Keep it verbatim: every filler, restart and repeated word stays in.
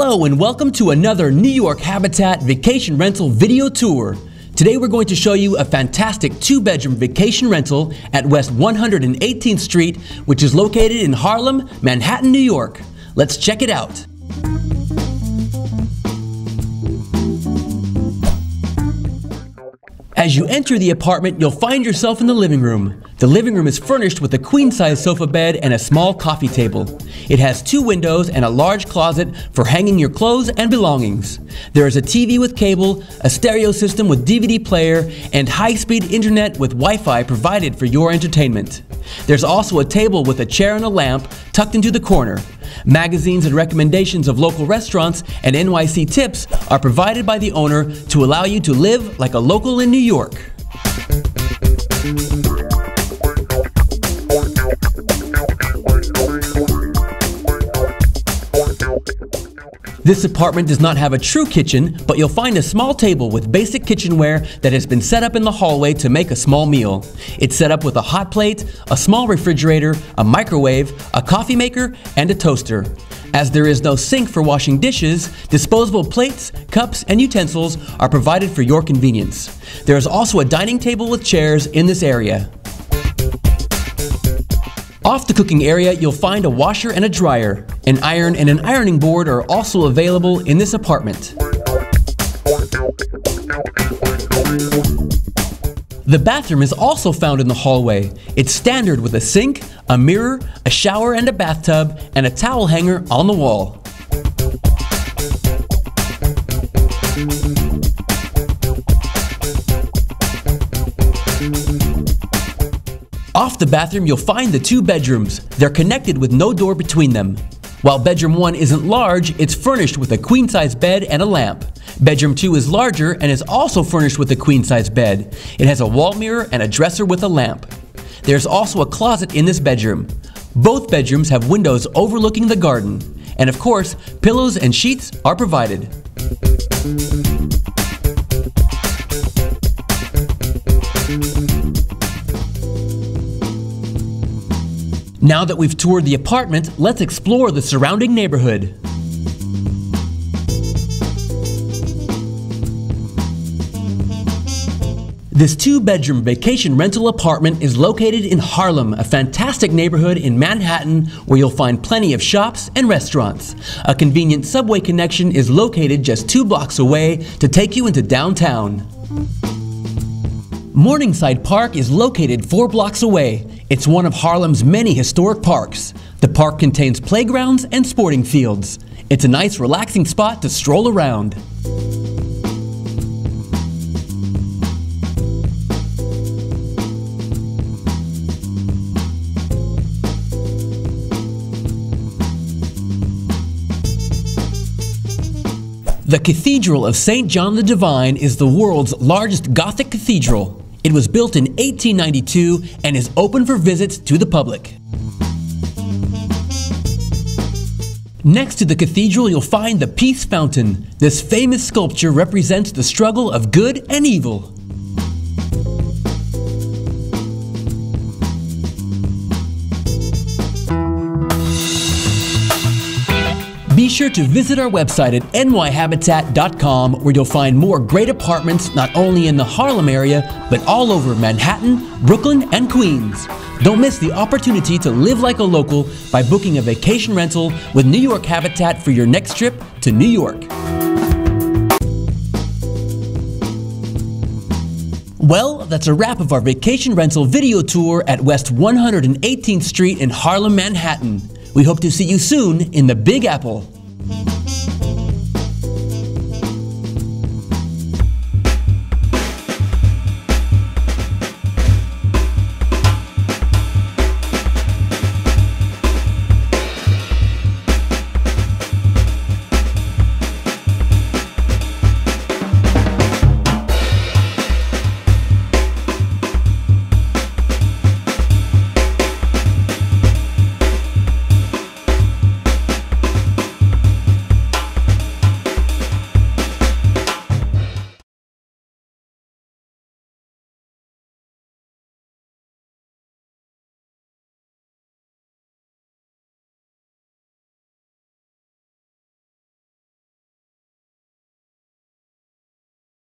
Hello and welcome to another New York Habitat Vacation Rental video tour. Today we're going to show you a fantastic two-bedroom vacation rental at West one hundred eighteenth Street, which is located in Harlem, Manhattan, New York. Let's check it out. As you enter the apartment, you'll find yourself in the living room. The living room is furnished with a queen-size sofa bed and a small coffee table. It has two windows and a large closet for hanging your clothes and belongings. There is a T V with cable, a stereo system with D V D player, and high-speed internet with Wi-Fi provided for your entertainment. There's also a table with a chair and a lamp tucked into the corner. Magazines and recommendations of local restaurants and N Y C tips are provided by the owner to allow you to live like a local in New York. This apartment does not have a true kitchen, but you'll find a small table with basic kitchenware that has been set up in the hallway to make a small meal. It's set up with a hot plate, a small refrigerator, a microwave, a coffee maker, and a toaster. As there is no sink for washing dishes, disposable plates, cups, and utensils are provided for your convenience. There is also a dining table with chairs in this area. Off the cooking area, you'll find a washer and a dryer. An iron and an ironing board are also available in this apartment. The bathroom is also found in the hallway. It's standard with a sink, a mirror, a shower and a bathtub, and a towel hanger on the wall. Off the bathroom, you'll find the two bedrooms. They're connected with no door between them. While bedroom one isn't large, it's furnished with a queen-size bed and a lamp. Bedroom two is larger and is also furnished with a queen-size bed. It has a wall mirror and a dresser with a lamp. There's also a closet in this bedroom. Both bedrooms have windows overlooking the garden. And of course, pillows and sheets are provided. Now that we've toured the apartment, let's explore the surrounding neighborhood. This two-bedroom vacation rental apartment is located in Harlem, a fantastic neighborhood in Manhattan where you'll find plenty of shops and restaurants. A convenient subway connection is located just two blocks away to take you into downtown. Morningside Park is located four blocks away. It's one of Harlem's many historic parks. The park contains playgrounds and sporting fields. It's a nice, relaxing spot to stroll around. The Cathedral of Saint John the Divine is the world's largest Gothic cathedral. It was built in eighteen ninety-two and is open for visits to the public. Next to the cathedral, you'll find the Peace Fountain. This famous sculpture represents the struggle of good and evil. Be sure to visit our website at N Y habitat dot com where you'll find more great apartments not only in the Harlem area, but all over Manhattan, Brooklyn, and Queens. Don't miss the opportunity to live like a local by booking a vacation rental with New York Habitat for your next trip to New York. Well, that's a wrap of our vacation rental video tour at West one hundred eighteenth Street in Harlem, Manhattan. We hope to see you soon in the Big Apple.